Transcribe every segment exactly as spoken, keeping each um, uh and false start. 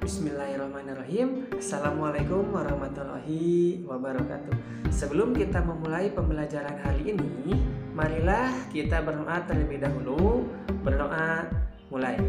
Bismillahirrahmanirrahim. Assalamualaikum warahmatullahi wabarakatuh. Sebelum kita memulai pembelajaran hari ini, marilah kita berdoa terlebih dahulu. Berdoa mulai.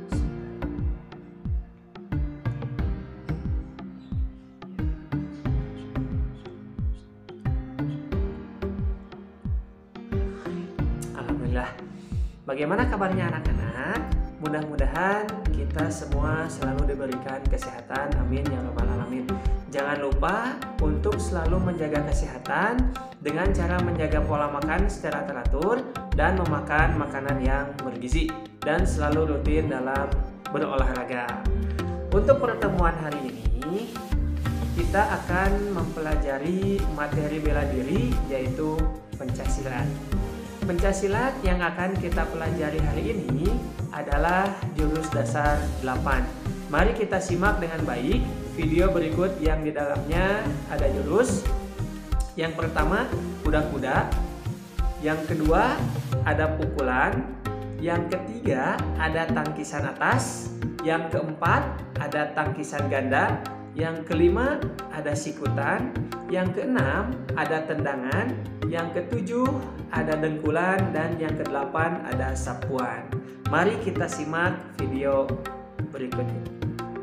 Alhamdulillah. Bagaimana kabarnya anak-anak? Mudah-mudahan kita semua selalu diberikan kesehatan, amin ya rabbal alamin. Jangan lupa untuk selalu menjaga kesehatan dengan cara menjaga pola makan secara teratur dan memakan makanan yang bergizi, dan selalu rutin dalam berolahraga. Untuk pertemuan hari ini, kita akan mempelajari materi bela diri, yaitu pencaksilat. Pencaksilat yang akan kita pelajari hari ini adalah jurus dasar delapan. Mari kita simak dengan baik video berikut yang di dalamnya ada jurus. Yang pertama, kuda-kuda. Yang kedua, ada pukulan. Yang ketiga, ada tangkisan atas. Yang keempat, ada tangkisan ganda. Yang kelima, ada sikutan. Yang keenam, ada tendangan. Yang ketujuh, ada dengkulan. Dan yang kedelapan, ada sapuan. Mari kita simak video berikut ini.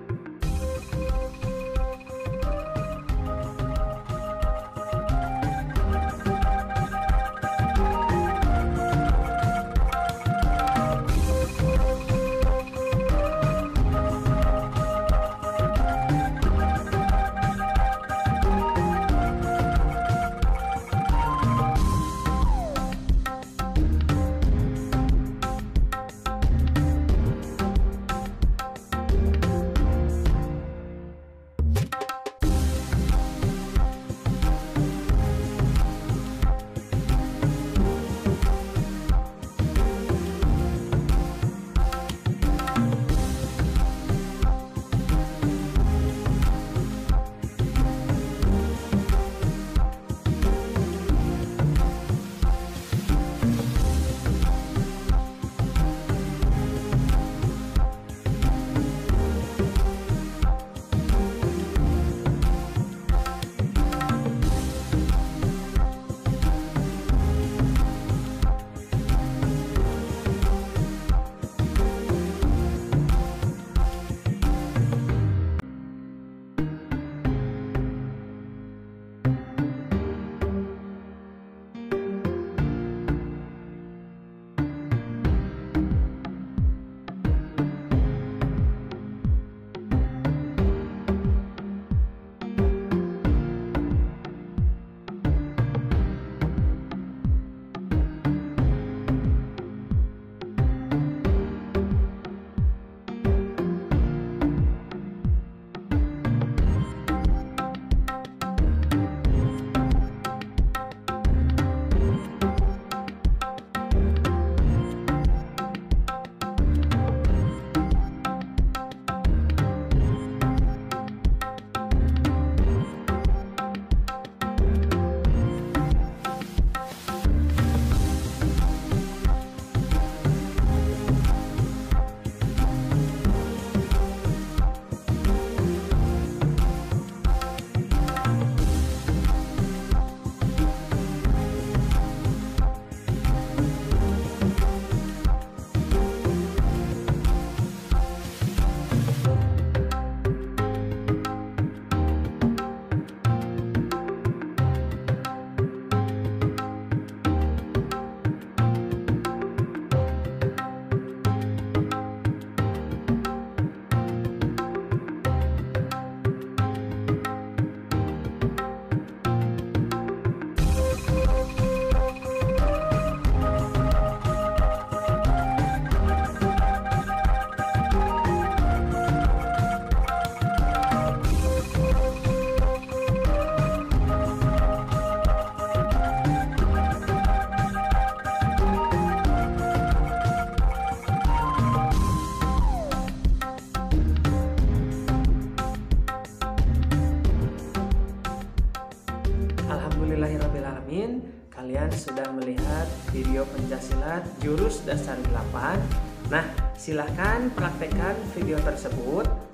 Alhamdulillahirrahmanirrahim, kalian sudah melihat video pencaksilat jurus dasar delapan. Nah, silahkan praktekkan video tersebut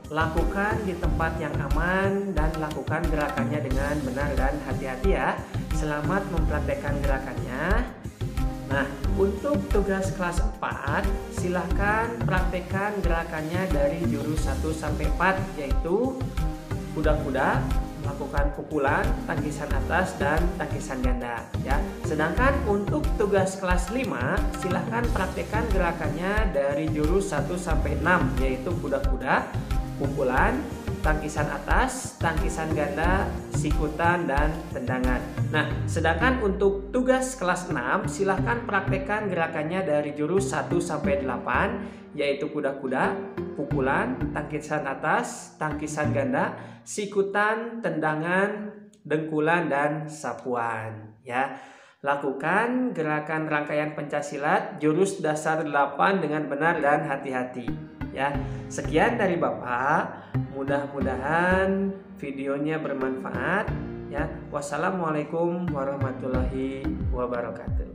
lakukan di tempat yang aman dan lakukan gerakannya dengan benar dan hati-hati ya. Selamat mempraktekkan gerakannya. Nah, untuk tugas kelas empat, silahkan praktekkan gerakannya dari jurus satu sampai empat, yaitu kuda-kuda, melakukan pukulan, tangkisan atas, dan tangkisan ganda ya. Sedangkan untuk tugas kelas lima, silahkan praktekkan gerakannya dari jurus satu sampai enam, yaitu kuda-kuda, pukulan, tangkisan atas, tangkisan ganda, sikutan, dan tendangan. Nah, sedangkan untuk tugas kelas enam, silahkan praktekkan gerakannya dari jurus satu sampai delapan, yaitu kuda-kuda, pukulan, tangkisan atas, tangkisan ganda, sikutan, tendangan, dengkulan, dan sapuan ya. Lakukan gerakan rangkaian pencaksilat jurus dasar delapan dengan benar dan hati-hati ya. Sekian dari Bapak. Mudah-mudahan videonya bermanfaat ya. Wassalamualaikum warahmatullahi wabarakatuh.